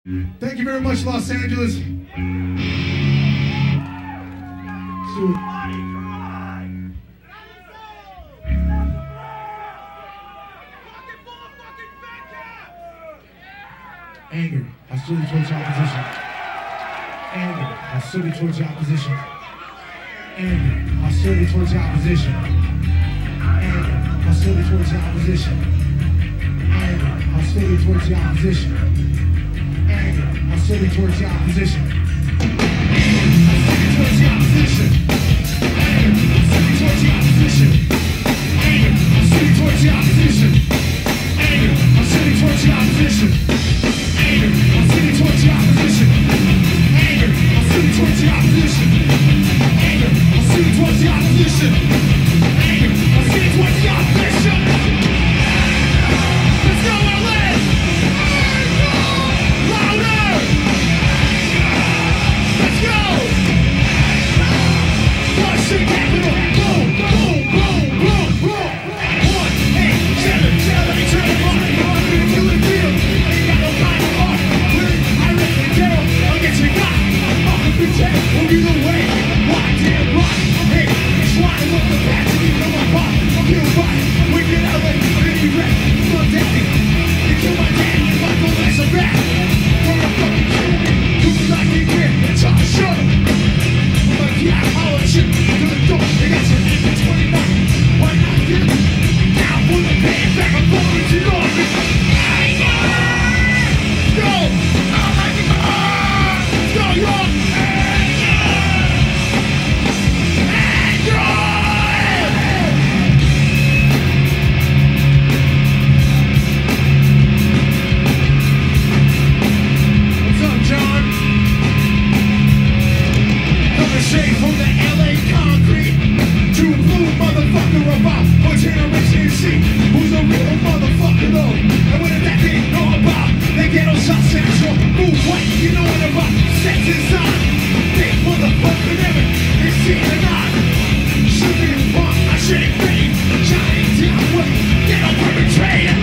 Thank you very much, Los Angeles. Anger, hostility towards your opposition. Anger, hostility towards your opposition. Anger, hostility towards your opposition. Anger, hostility towards your opposition. Anger, hostility towards your opposition. Anger, hostility towards your opposition. Anger, hostility towards your opposition. Anger, hostility towards your opposition. Anger, hostility towards your opposition. Anger, hostility towards your opposition. Anger, hostility towards your opposition. Anger, hostility towards your opposition. Anger, hostility towards your opposition. Anger, hostility towards your opposition. Let's go, LA! Louder! Let's go! Washington Capital! Boom, boom, boom, boom, boom! 1, 8, 7, 7, 8, 7, 1, 1, kill the field! Ain't got no kind of heart! I rip the tail, I'll get you got! Off the pretend, we'll be the way! Rock, damn rock! Hey, it's wide with the patch, and you know my pop! I'm here right, we get LA, make you wreck! It's not daddy! You kill my dad, if I go less of that! Wanna fucking kill me? Do me like you did, and try to shut him! I'm like, yeah, I'll let you to the door, they got you in 29! Why not get it? Down for the pain, back and forth, it's enormous! Go! Oh my God! Go, yo! Shade from the LA concrete to a blue motherfucker about what generation is she? Who's a real motherfucker though? And what did that thing know about? They get on South Central, move white, you know what about? Sex inside, big motherfucker never is seen or not. Sugar and punk, I shake pain, giant down way, get a perpetrator.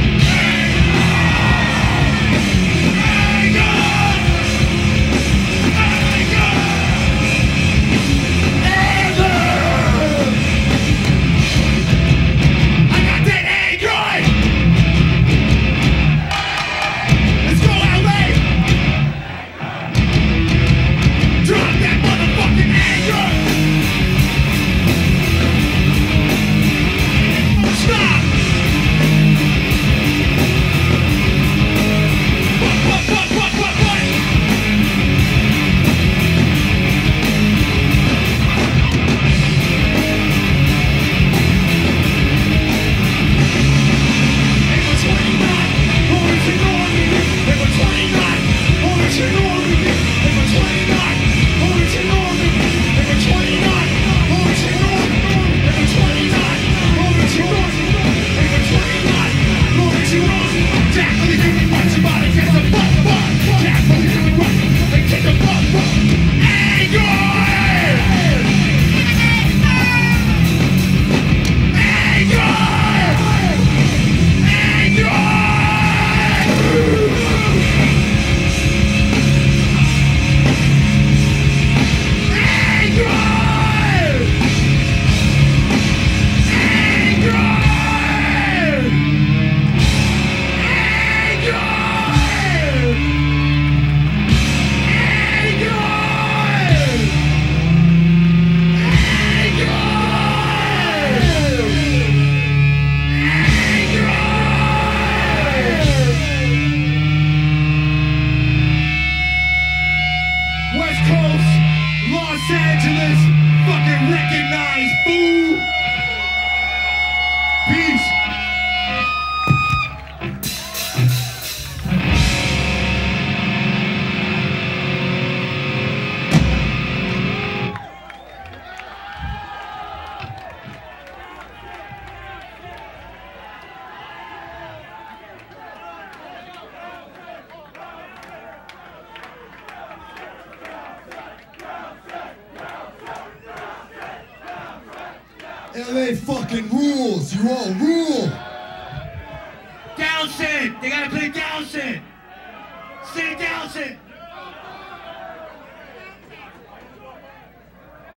LA fucking rules. You all rule. Downset. They gotta play Downset. Say Downset.